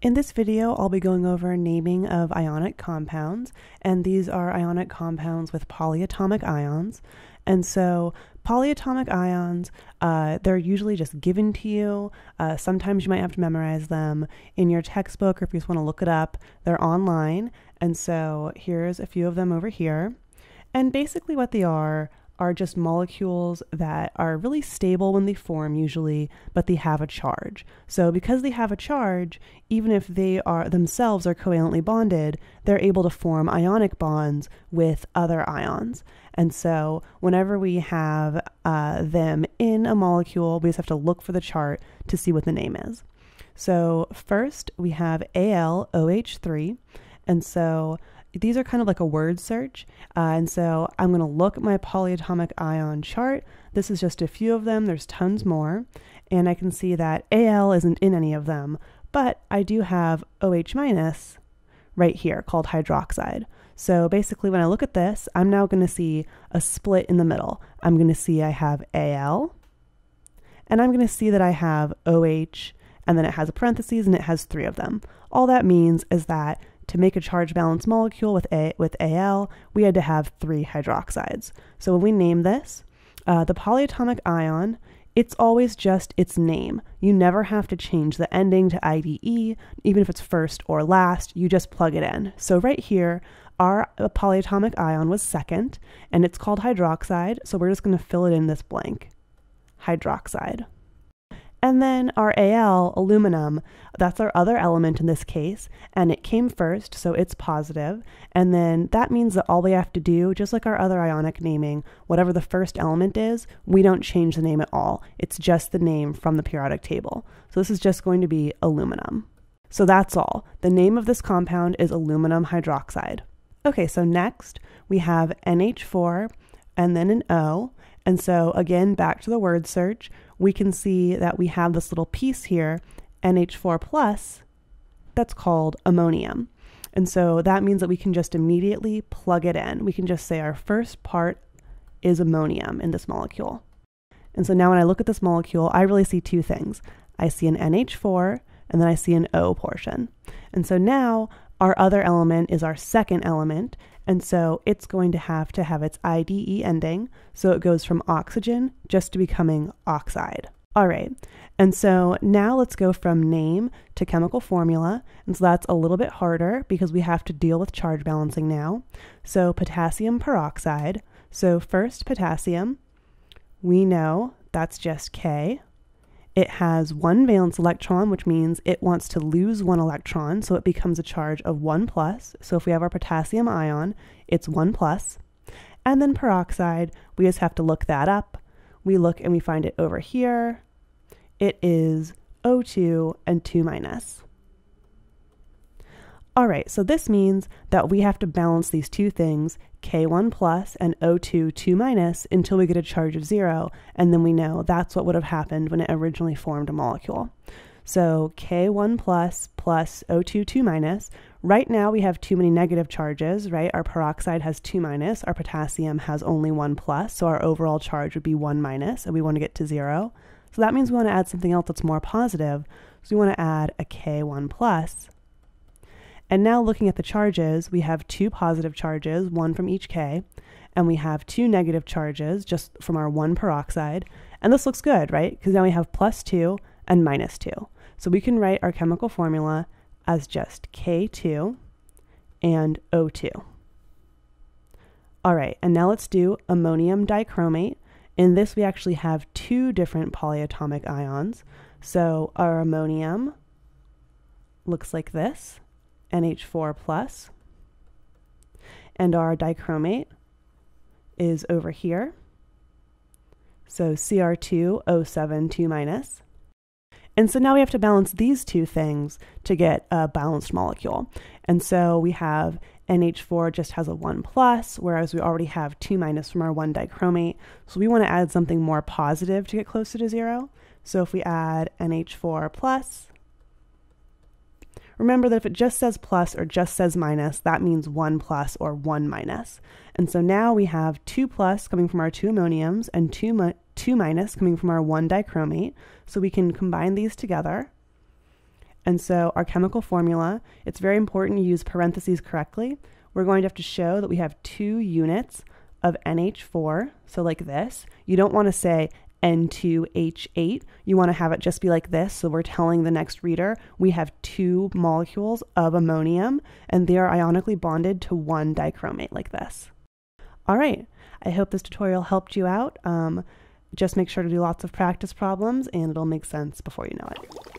In this video, I'll be going over naming of ionic compounds, and these are ionic compounds with polyatomic ions. And so polyatomic ions, they're usually just given to you. Sometimes you might have to memorize them in your textbook, or if you just want to look it up, they're online. And so here's a few of them over here. And basically what they are just molecules that are really stable when they form usually, but they have a charge. So because they have a charge, even if they are themselves are covalently bonded, they're able to form ionic bonds with other ions. And so whenever we have them in a molecule, we just have to look for the chart to see what the name is. So first we have AlOH3, and so these are kind of like a word search. And so I'm going to look at my polyatomic ion chart. This is just a few of them. There's tons more. And I can see that Al isn't in any of them, but I do have OH minus right here called hydroxide. So basically when I look at this, I'm now going to see a split in the middle. I'm going to see I have Al, and I'm going to see that I have OH, and then it has a parentheses and it has three of them. All that means is that to make a charge balance molecule with Al, we had to have three hydroxides. So when we name this, the polyatomic ion, it's always just its name. You never have to change the ending to IDE, even if it's first or last, you just plug it in. So right here, our polyatomic ion was second, and it's called hydroxide, so we're just going to fill it in this blank, hydroxide. And then our Al, aluminum, that's our other element in this case, and it came first, so it's positive. And then that means that all we have to do, just like our other ionic naming, whatever the first element is, we don't change the name at all. It's just the name from the periodic table. So this is just going to be aluminum. So that's all. The name of this compound is aluminum hydroxide. Okay, so next we have NH4 and then an O. And so again, back to the word search, we can see that we have this little piece here, NH4 plus, that's called ammonium. And so that means that we can just immediately plug it in. We can just say our first part is ammonium in this molecule. And so now when I look at this molecule, I really see two things. I see an NH4 and then I see an O portion. And so now our other element is our second element, and so it's going to have its IDE ending, so it goes from oxygen just to becoming oxide. All right, and so now let's go from name to chemical formula, and so that's a little bit harder because we have to deal with charge balancing now. So potassium peroxide, so first potassium, we know that's just K. It has one valence electron, which means it wants to lose one electron, so it becomes a charge of 1 plus. So if we have our potassium ion, it's 1 plus. And then peroxide, we just have to look that up. We look and we find it over here. It is O2 and 2 minus. All right, so this means that we have to balance these two things, K1 plus and O2 2 minus, until we get a charge of 0, and then we know that's what would have happened when it originally formed a molecule. So K1 plus O2 2 minus, right now we have too many negative charges, right? Our peroxide has 2 minus, our potassium has only 1 plus, so our overall charge would be 1 minus, and we want to get to 0. So that means we want to add something else that's more positive, so we want to add a K1 plus. And now looking at the charges, we have two positive charges, one from each K, and we have two negative charges just from our one peroxide. And this looks good, right? Because now we have +2 and -2. So we can write our chemical formula as just K2 and O2. All right, and now let's do ammonium dichromate. In this, we actually have two different polyatomic ions. So our ammonium looks like this. NH4 plus, and our dichromate is over here, so Cr2O7 2 minus. And so now we have to balance these two things to get a balanced molecule. And so we have NH4 just has a 1 plus, whereas we already have 2 minus from our 1 dichromate. So we want to add something more positive to get closer to 0. So if we add NH4 plus, remember that if it just says plus or just says minus, that means 1 plus or 1 minus. And so now we have 2 plus coming from our two ammoniums and 2 minus coming from our 1 dichromate. So we can combine these together. And so our chemical formula, it's very important to use parentheses correctly. We're going to have to show that we have 2 units of NH4, so like this. You don't want to say N2H8. You want to have it just be like this, so we're telling the next reader we have 2 molecules of ammonium, and they are ionically bonded to 1 dichromate like this. All right, I hope this tutorial helped you out. Just make sure to do lots of practice problems, and it'll make sense before you know it.